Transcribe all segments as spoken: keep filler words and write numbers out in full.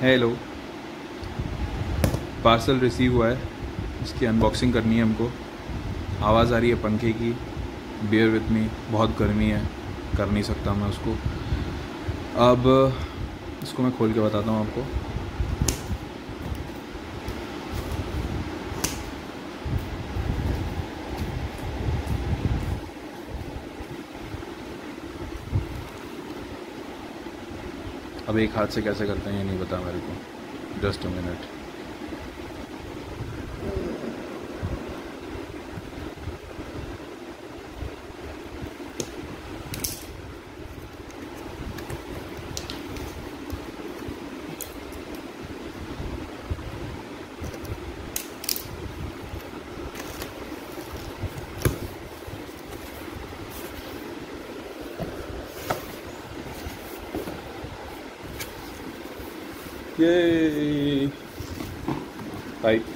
Hello, parcel receive हुआ है, इसकी अनबॉक्सिंग करनी है हमको। आवाज़ आ रही है पंखे की, बियर विथ मी, बहुत गर्मी है, कर नहीं सकता मैं उसको। अब इसको मैं खोल के बताता हूँ आपको। अब एक हाथ से कैसे करते हैं ये नहीं पता मेरे को, जस्ट अ मिनट। ये पाइप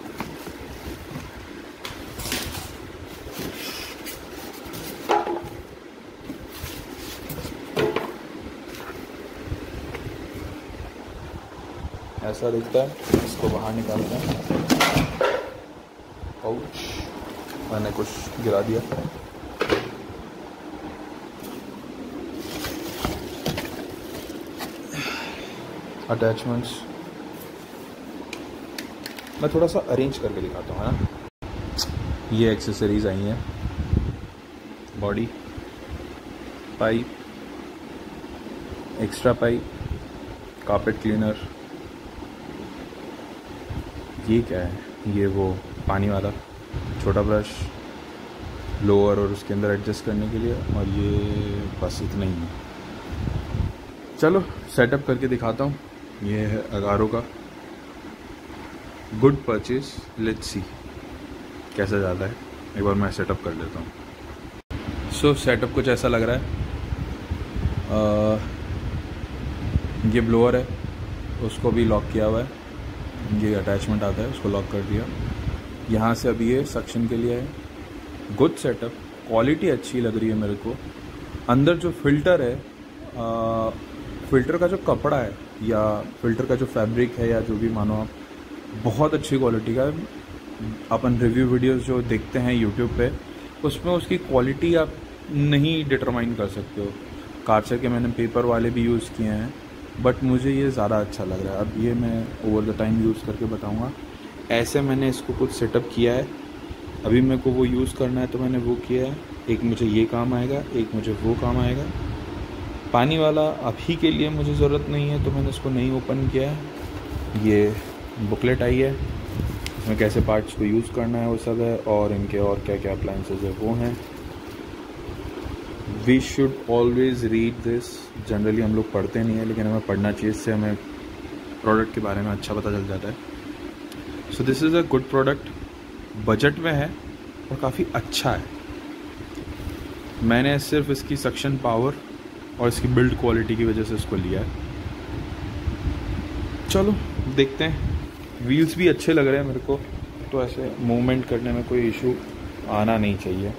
ऐसा दिखता है, इसको बाहर निकालते हैं। पाउच मैंने कुछ गिरा दिया। अटैचमेंट्स मैं थोड़ा सा अरेंज करके दिखाता हूँ, है ना। ये एक्सेसरीज आई हैं, body pipe, extra pipe, carpet cleaner. ये क्या है? ये वो पानी वाला छोटा ब्रश, लोअर और उसके अंदर एडजस्ट करने के लिए, और ये बस इतना ही है। चलो सेटअप करके दिखाता हूँ। ये है अगारो का, गुड परचेज। लेट्स सी कैसा ज़्यादा है, एक बार मैं सेटअप कर लेता हूँ। सो सेटअप कुछ ऐसा लग रहा है। आ, ये ब्लोअर है, उसको भी लॉक किया हुआ है। ये अटैचमेंट आता है, उसको लॉक कर दिया। यहाँ से अभी ये सक्शन के लिए है। गुड सेटअप, क्वालिटी अच्छी लग रही है मेरे को। अंदर जो फिल्टर है, आ, फिल्टर का जो कपड़ा है या फिल्टर का जो फैब्रिक है या जो भी मानो आप, बहुत अच्छी क्वालिटी का है। अपन रिव्यू वीडियोस जो देखते हैं यूट्यूब पे, उसमें उसकी क्वालिटी आप नहीं डिटरमाइन कर सकते हो। कार्चर के मैंने पेपर वाले भी यूज़ किए हैं, बट मुझे ये ज़्यादा अच्छा लग रहा है। अब ये मैं ओवर द टाइम यूज़ करके बताऊँगा। ऐसे मैंने इसको कुछ सेटअप किया है, अभी मेरे को वो यूज़ करना है तो मैंने वो किया है। एक मुझे ये काम आएगा, एक मुझे वो काम आएगा। पानी वाला अभी के लिए मुझे ज़रूरत नहीं है तो मैंने इसको नहीं ओपन किया है। ये बुकलेट आई है, इसमें कैसे पार्ट्स को यूज़ करना है वो सब है, और इनके और क्या क्या अप्लायंसेज है वो हैं। We should always read this. Generally हम लोग पढ़ते नहीं है, लेकिन हमें पढ़ना चाहिए, इससे हमें प्रोडक्ट के बारे में अच्छा पता चल जाता है। So this is a good product, budget में है और काफ़ी अच्छा है। मैंने सिर्फ इसकी सक्शन पावर और इसकी बिल्ड क्वालिटी की वजह से इसको लिया है। चलो देखते हैं। व्हील्स भी अच्छे लग रहे हैं मेरे को, तो ऐसे मूवमेंट करने में कोई इशू आना नहीं चाहिए।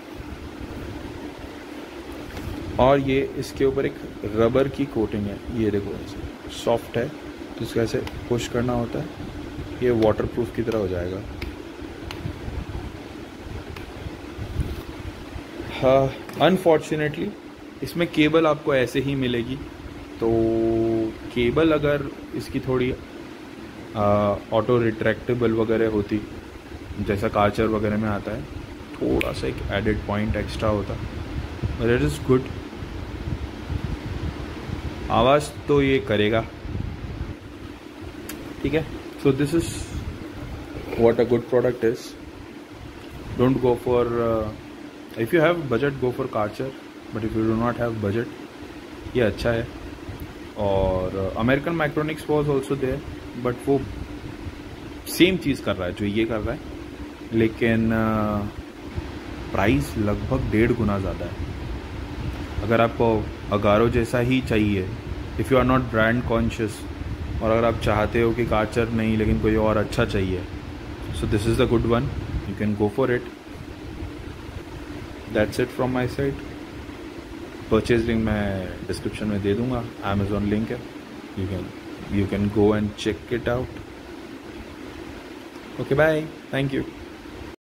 और ये इसके ऊपर एक रबर की कोटिंग है, ये देखो ऐसे सॉफ्ट है, तो इसको ऐसे पुश करना होता है, ये वाटरप्रूफ की तरह हो जाएगा। हाँ, अनफॉर्चुनेटली इसमें केबल आपको ऐसे ही मिलेगी, तो केबल अगर इसकी थोड़ी ऑटो रिट्रैक्टेबल वगैरह होती, जैसा कार्चर वगैरह में आता है, थोड़ा सा एक एडेड पॉइंट एक्स्ट्रा होता, बट इट इज़ गुड। आवाज़ तो ये करेगा, ठीक है। So this is what a good product is. Don't go for, if you have budget go for Karcher, but if you do not have budget, ये अच्छा है। और American Micronics was also there, but वो same चीज़ कर रहा है जो ये कर रहा है, लेकिन प्राइस uh, लगभग डेढ़ गुना ज़्यादा है। अगर आपको अगारो जैसा ही चाहिए, if you are not brand conscious, और अगर आप चाहते हो कि कार्चर नहीं लेकिन कोई और अच्छा चाहिए, so this is the good one, you can go for it. That's it from my side. Purchase link मैं डिस्क्रिप्शन में दे दूँगा, अमेज़ॉन लिंक है, you can You can go and check it out. Okay, bye. Thank you.